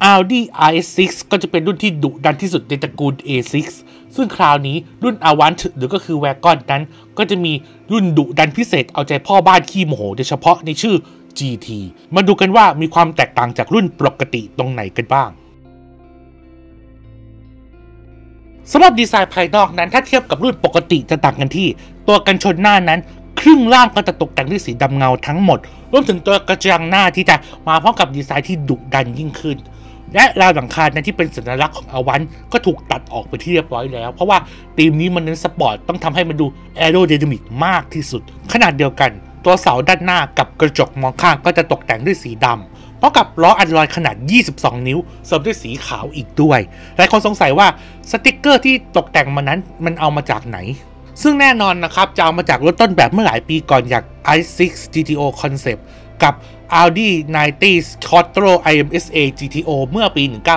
Audi RS6 ก็จะเป็นรุ่นที่ดุดันที่สุดในตระกูล A6 ซึ่งคราวนี้รุ่น Avant หรือก็คือ Wagon นั้นก็จะมีรุ่นดุดันพิเศษเอาใจพ่อบ้านขี้โมโหโดยเฉพาะในชื่อ GT มาดูกันว่ามีความแตกต่างจากรุ่นปกติตรงไหนกันบ้างสำหรับดีไซน์ภายนอกนั้นถ้าเทียบกับรุ่นปกติจะต่างกันที่ตัวกันชนหน้านั้นครึ่งล่างก็จะตกแต่งด้วยสีดำเงาทั้งหมดรวมถึงตัวกระจังหน้าที่จะมาพร้อมกับดีไซน์ที่ดุดันยิ่งขึ้นและราวหลังคานั้นที่เป็นสัญลักษณ์ของอวันก็ถูกตัดออกไปที่เรียบร้อยแล้วเพราะว่าธีมนี้มันเน้นสปอร์ตต้องทำให้มันดูแอโรไดนามิกมากที่สุดขนาดเดียวกันตัวเสาด้านหน้ากับกระจกมองข้างก็จะตกแต่งด้วยสีดำพร้อมกับล้ออัลลอยขนาด22นิ้วเสริมด้วยสีขาวอีกด้วยหลายคนสงสัยว่าสติกเกอร์ที่ตกแต่งมานั้นมันเอามาจากไหนซึ่งแน่นอนนะครับจะเอามาจากรถต้นแบบเมื่อหลายปีก่อนอย่าง i6 GTO Concept กับ Audi 90 Quattro IMSA GTO เมื่อปี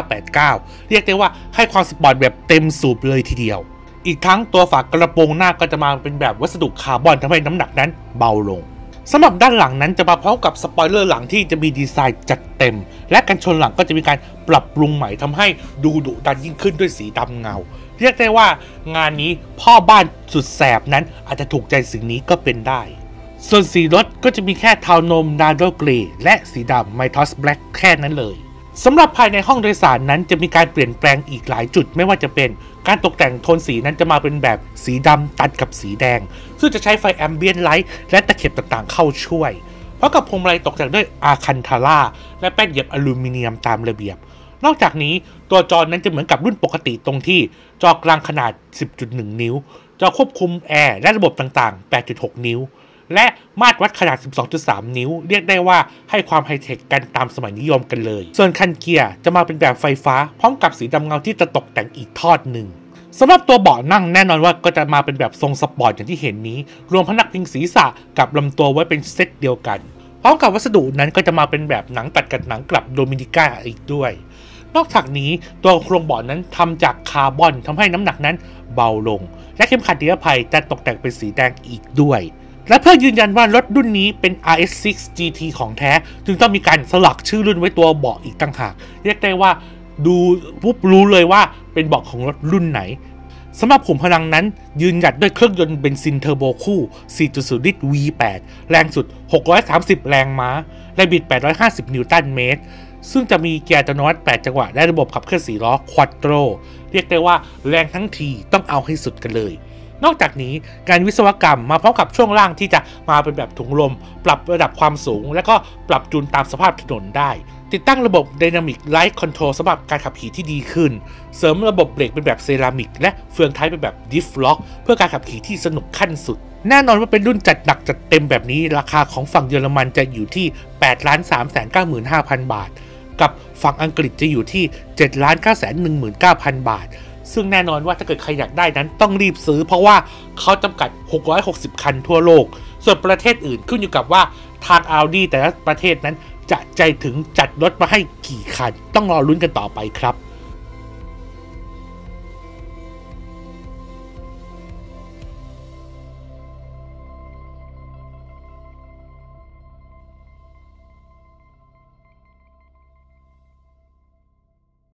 1989 เรียกได้ว่าให้ความสปอร์ตแบบเต็มสูบเลยทีเดียวอีกทั้งตัวฝากระโปรงหน้าก็จะมาเป็นแบบวัสดุคาร์บอนทำให้น้ำหนักนั้นเบาลงสำหรับด้านหลังนั้นจะมาพร้อมกับสปอยเลอร์หลังที่จะมีดีไซน์จัดเต็มและกันชนหลังก็จะมีการปรับปรุงใหม่ทำให้ดูดุดันยิ่งขึ้นด้วยสีดำเงาเรียกได้ว่างานนี้พ่อบ้านสุดแสบนั้นอาจจะถูกใจสิ่งนี้ก็เป็นได้ส่วนสีรถก็จะมีแค่เทานมนาโดเกรย์และสีดำไมทอสแบล็กแค่นั้นเลยสำหรับภายในห้องโดยสารนั้นจะมีการเปลี่ยนแปลงอีกหลายจุดไม่ว่าจะเป็นการตกแต่งโทนสีนั้นจะมาเป็นแบบสีดำตัดกับสีแดงซึ่งจะใช้ไฟแอมเบียนไลท์และตะเข็บต่างๆเข้าช่วยเพราะกับพวงมาลัยตกแต่งด้วยอาคันทาร่าและแป้นเย็บอลูมิเนียมตามระเบียบนอกจากนี้ตัวจอนั้นจะเหมือนกับรุ่นปกติตรงที่จอกลางขนาด 10.1 นิ้วจอควบคุมแอร์และระบบต่างๆ 8.6 นิ้วและมาตรวัดขนาด 12.3 นิ้วเรียกได้ว่าให้ความไฮเทคกันตามสมัยนิยมกันเลยส่วนคันเกียร์จะมาเป็นแบบไฟฟ้าพร้อมกับสีดำเงาที่จะตกแต่งอีกทอดหนึ่งสำหรับตัวเบาะนั่งแน่นอนว่าก็จะมาเป็นแบบทรงสปอร์ตอย่างที่เห็นนี้รวมพนักพิงศีรษะกับลำตัวไว้เป็นเซตเดียวกันพร้อมกับวัสดุนั้นก็จะมาเป็นแบบหนังตัดกับหนังกลับโดมินิก้าอีกด้วยนอกจากนี้ตัวโครงเบาะนั้นทำจากคาร์บอนทำให้น้ำหนักนั้นเบาลงและเข็มขัดนิรภัยจะตกแต่งเป็นสีแดงอีกด้วยและเพื่อยืนยันว่ารถรุ่นนี้เป็น RS6 GT ของแท้จึงต้องมีการสลักชื่อรุ่นไว้ตัวเบาะอีกต่างหากเรียกได้ว่าดูปุ๊บรู้เลยว่าเป็นเบาะของรถรุ่นไหนสำหรับขุมพลังนั้นยืนหยัดด้วยเครื่องยนต์เบนซินเทอร์โบคู่ 4.0 ลิตร V8 แรงสุด630แรงม้าแรงบิด850นิวตันเมตรซึ่งจะมีเกียร์อัตโนมัติ8จังหวะและระบบขับเคลื่อน4ล้อ Quattro เรียกได้ว่าแรงทั้งทีต้องเอาให้สุดกันเลยนอกจากนี้การวิศวกรรมมาพร้อมกับช่วงล่างที่จะมาเป็นแบบถุงลมปรับระดับความสูงและก็ปรับจูนตามสภาพถนนได้ติดตั้งระบบ Dynamic Light Control สำหรับการขับขี่ที่ดีขึ้นเสริมระบบเบรกเป็นแบบเซรามิกและเฟืองท้ายเป็นแบบ Diff Lock เพื่อการขับขี่ที่สนุกขั้นสุดแน่นอนว่าเป็นรุ่นจัดหนักจัดเต็มแบบนี้ราคาของฝั่งเยอรมันจะอยู่ที่ 8,395,000 บาทกับฝั่งอังกฤษจะอยู่ที่ 7,919,000 บาทซึ่งแน่นอนว่าถ้าเกิดใครอยากได้นั้นต้องรีบซื้อเพราะว่าเขาจำกัด660คันทั่วโลกส่วนประเทศอื่นขึ้นอยู่กับว่าทาง Audi แต่ละประเทศนั้นจะใจถึงจัดรถมาให้กี่คันต้องรอลุ้นกันต่อไปครับ